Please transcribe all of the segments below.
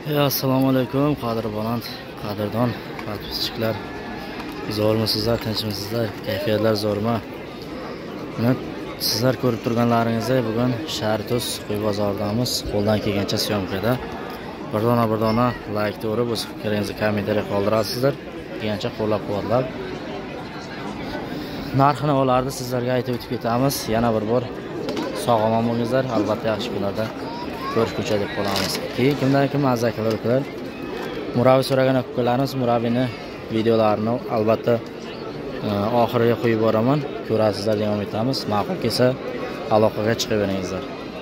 Assalomu alaykum qadrdon, podpischilar. Zo'rmisizlar, tinchmisizlar? Kayfiyatlar zo'rmi? Buni sizlar ko'rib turganlaringizdek, bugun Shartuz qo'y bozoridamiz. Qo'ldan kelgancha syomkada. Birdona like to'rib, o'z fikringizni kommentariya qoldirasizlar. Kelgancha qo'llab-quvvatlab. Narxini olardi sizlarga aytib o'tib ketamiz. Yana bir bor sog'-omon bo'lingizlar. Albatta yaxshi kunlarda ko'rishguncha deb qolamiz. Keyin kimdan kim mazza qilar. Murabiy so'ragan ukalarimiz murabbiyni videolarini albatta oxiriga qo'yib boraman. Ko'rasizlar, davom etamiz. Ma'qul kelsa aloqaga chiqaveringizlar.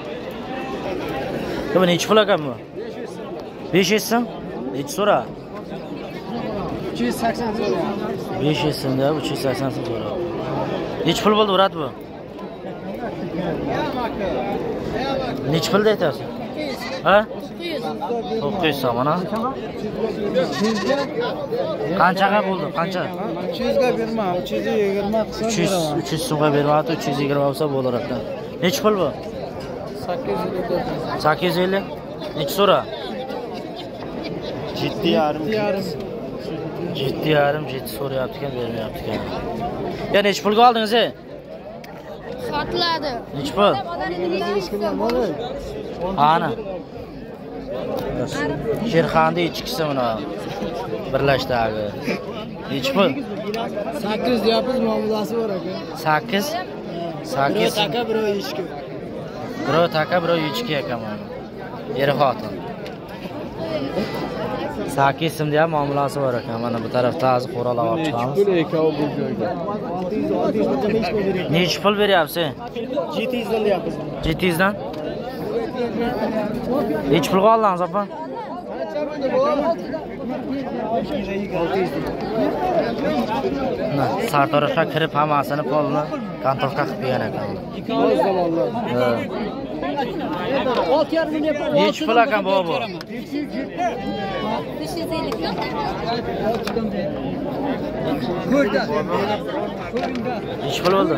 Bu nechi pul ekan bu? 500 so'm. Nechi so'ra? 380 so'ra. 500 so'mda 380 so'm so'ra. Nechi pul bo'ldi urat bu? Nechi pul deyapsiz? Ha? 900 so'm ana. Qanchaga bo'ldi? Qancha? 300 ga berma, 320 qilsam 300 so'mga bermadi, 320 bo'lsa bo'lar ekan. Nechi pul bu? 850. 850. Nechi so'ra? 7,5 so'rayapti ekan, bermayapti ekan. Ya nechi pulga oldingiz? Sotiladi. Nechi pul? Ana. Sherxonda ichkisi mana birlashdagi. Nechi pul? 8 deyapmiz, muomalasi bor aka. 8. 8 taka, biro ichki. Biro taka, biro ichki ekan mana. Er xotin. 8 so'mda ham muomalasi bor ekan. Mana bu tarafda hozir qo'ralab olib chiqamiz. Pul ekov bu joyga. 600 Nechi pul beryapsiz? 700 dan deyapmiz. 700 dan? Nechi pulga oldingiz opa? Sartaroshga kirib hammasini polni kontrolga qilib bergan ekan. Nechi pul ekan bu? 550. Nechi pul bo'ldi?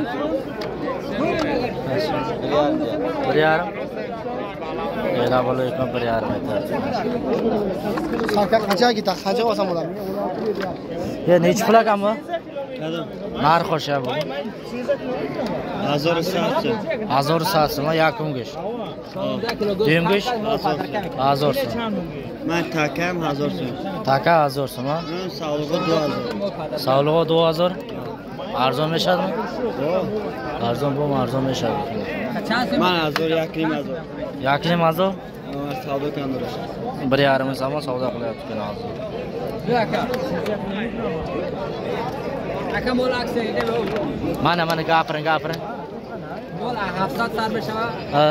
1,5. Yana bo'layotgan 1,5 aytadi. Sarkar qancha ketadi? Qancha olsam bo'ladi? Ya nechi pul ekan bu? Narx o'sha bu. 1000 so'm yakungish. Duyumgish 1000 so'm. Ben takam 1000 so'm. Taka 1000 so'm. Sog'lig'i 2000. Sog'lig'i 2000. Arzonlashadimi? Arzon bo'lmi, arzonlashadi. Ben 1000 yaklim 1000. Yaklim 1000. Savdo qilamiz. 1,5 so'm savdo qilyapti ekan hozir. Aka mo'l aksiya bu. Mana gapiring. Mo'l 700 sarbeşa. Ha?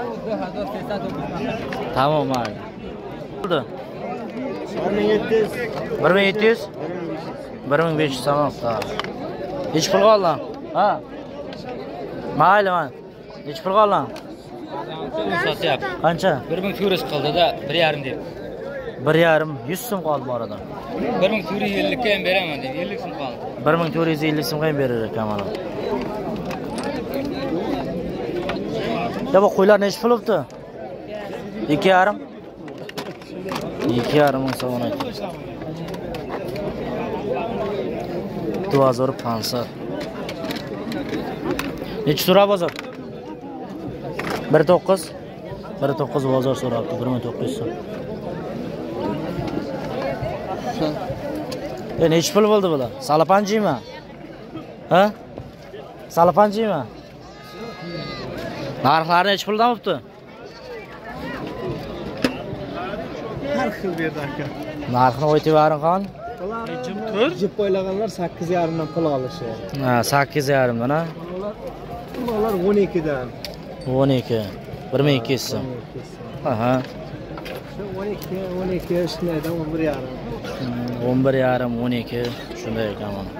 2300. Tamam mayli. Bo'ldi. 1700. 1700. 1500 tamam. Nechi pulga olding? Ha? Mayli man. Nechi pulga olding? Sotyapti. Qancha? 1400 qoldi-da, 1,5 deb. 1,5 100 so'm qoldi bu arada. 1450 ga ham beraman deb, 50 so'm qoldi. 1450 so'mga ham berar ekan mana. Ya bu qo'ylar nechi pul bo'libdi? 2,5. 2,5 ming so'm aytdi. 2500. Nechi so'ra bozor? 1,9. 1,9 bozor so'rabdi, 1900 so'm. Nechi pul bo'ldi bular? Salapanjimi? Ha? Salapanjimi? Narxlari nechi puldan bo'libdi? Har xil berdi aka. Narxini aytib bering qon. Jip qo'ylaganlar 8,5 dan pul olishi. Ha, 8,5 dan, ha? Ular 12 dan. 12. 1200 so'm. Aha. 12 shundan 11,5. 11,5, 12 shunday ekan mana.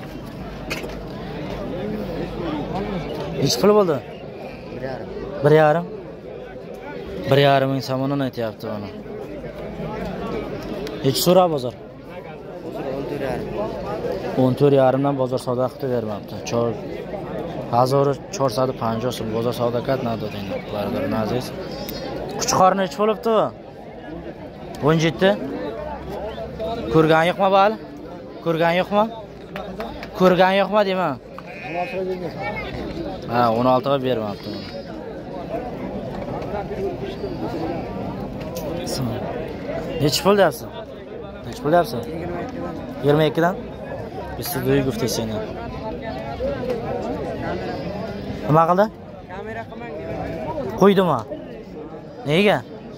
Nechi pul bo'ldi? 1,5. 1,5 ming so'mdan aytyapti mana. Nechi so'ra bozor? 14,5 dan bozor savdo qilib bermabdi. 1450 so'm bozor savdo qilib nado deydi. Baradar aziz. Quchqor nechi bo'libdi? 17. Ko'rgan yo'qmi bali? Ko'rgan yo'qmi? Ko'rgan yo'qmi deyman. Ha, 16 ga bermabdi. Necha pul deyapsiz? Necha pul deyapsiz? 22 dan? Biz sizga gufta seni. Nima qildi? Kamera qilmang. Qo'ydimi? Nega?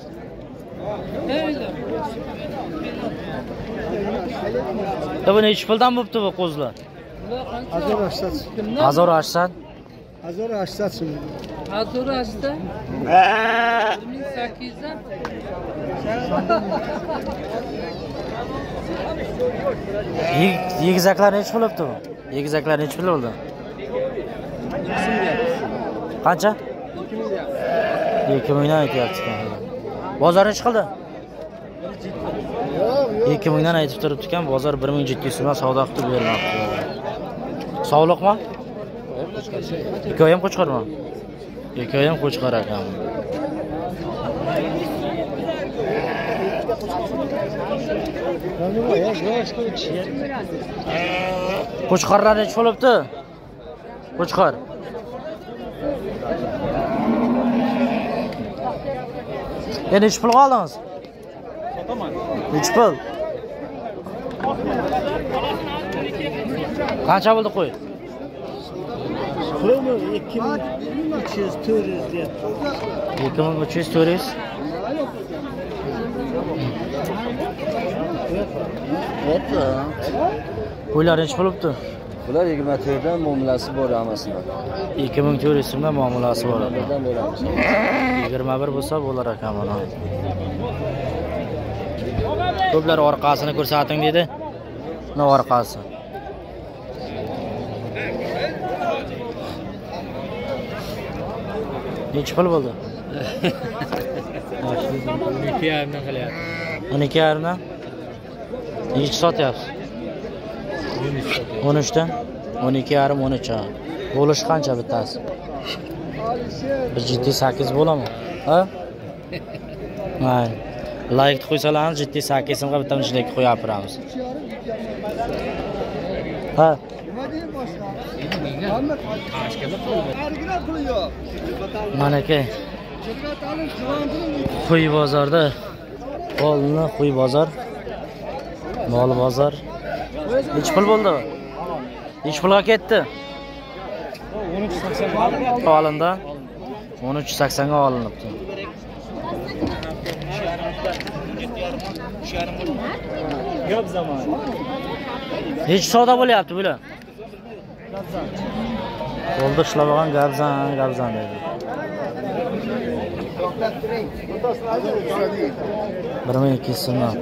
Bu necha puldan bo'pti bu qo'zlar? 1800. 1800. 1800 so'm. 1800 1800 Yegizaklar necha pul bo'pti bu? Yegizaklar necha pul bo'ldi? Qancha? 2000 dan aytyapti. Bozor necha qildi? 2000 dan aytib turibdi ekan, bozor 1700 so'mdan savdo qilib bermoqda. Sog'liqmi? Ikkovi ham qo'chqarmi? Ikkovi ham qo'chqar ekan. Qo'chqarlar necha bo'libdi? Qo'chqar. Necha pul oldingiz? Necha pul? Qancha bo'ldi qo'y? 2300 400 deyapti. 2300 400. Qo'ylar necha bo'libdi? Bular 24 dan muomalasi bor hammasidan. 2400 so'mdan muomalasi bor ekan. 21 bo'lsa bo'lar ekan mana. Ko'plar orqasini ko'rsating dedi. Mana orqasi. Necha pul bo'ldi? 12,5 dan qilyapti. 12,5 dan? Necha sotyapsiz? 13 dan? 12,5 13. Bo'lish qancha bittasi? 1.8 bo'ladimi? Ha? Mayli. Like qo'ysalarni 1.8 so'mga bitta unchilikka qo'yib beramiz. Ha. Mana aka. Qo'y bozorda. Qo'lni qo'y bozor. Mol bozor. Necha pul bo'ldi? Necha pulga ketdi? 13.80 olindi. 13.80 ga olinibdi. Gap zamon. Necha savdo bo'lyapti bular? Qo'lda ishlamagan gabzan dedi. 1200 so'm.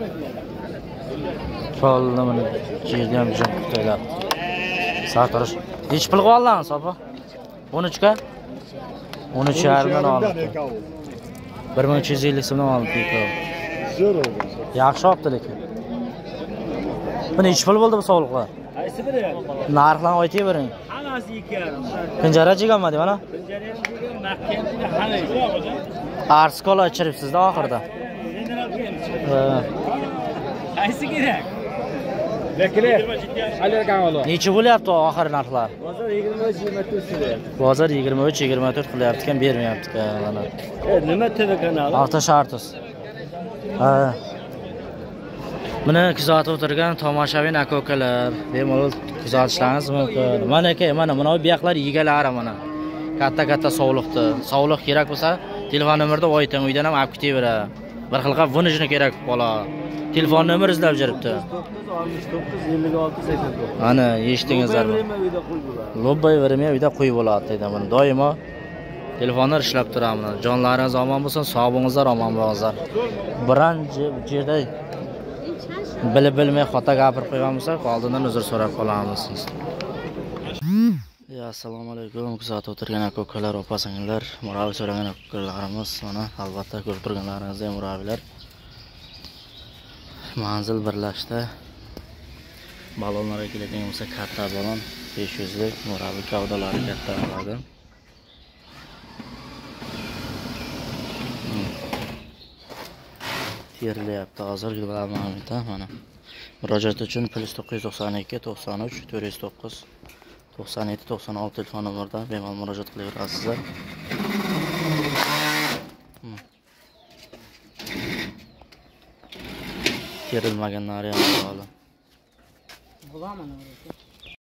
Qo'lni mana yerda ham jim qilib. Sartarish. Necha pul qo'ldan sopa? 13 ga? 13,5 dan olibdi. 1350 so'mdan olibdi. Zo'r oldu. Yaxshi olibdi lekin. Bu necha pul bo'ldi bu sog'liqlar? Qaysi biri? Narxlarni aytib bering. Hammasi 2,5. Pinjara chiqamadi mana. Penjarani mahkam Arskola ichiribsiz-da oxirida. Qaysi kerak? Beklar, alergan olib. Necha bo'lyapti oxir narxlar? Bozor 23-24 so'rayapti. Bozor 23-24 qilyapti ekan, bermayapti mana. Nima TV kanali? Avtoshartus. Ha. Mana kuzatib o'tirgan tomoshabin aka-ukalar, bemalol kuzatishlaringiz mumkin. Mana aka, mana bu yoqlar yegalari mana. Katta sog'liqni. Sog'liq kerak bo'lsa, telefon nomerda ayting, uydan ham olib ketaver. Bir xil qilib vunijni kerak bo'ladi. Telefon nomer izlab jiribdi. 969 56 84. Ana, eshitdingizlar. Lobbay vermay uyda qo'yib bo'ladi deydi. Mana doimo telefonlar ishlab turamiz. Jonlaringiz omon bo'lsin, sog'lig'ingizlar omon bo'linglar. Birinchi yerda bilmay xato gapirib qo'ygan bo'lsak, oldindan uzr so'rab qolamiz. Assalomu alaykum. Kuzatib o'tirgan aka-ukalar, opa-singillar, murabiy so'ragan aka-ukalarimiz, mana albatta ko'rib turganlaringizdek murabiylar. Manzil birlashdi. Balonlarga keladigan bo'lsa, katta balon 500 lik, murabiy kavdalari katta bo'ladi. Terilyapti hozir gilamamda mana. Murojaat uchun +992 93 409 97 96 telefon nomeridan bemalol murojaat qilaverasizlar. Terilmaganlari ham bor. Bulamana.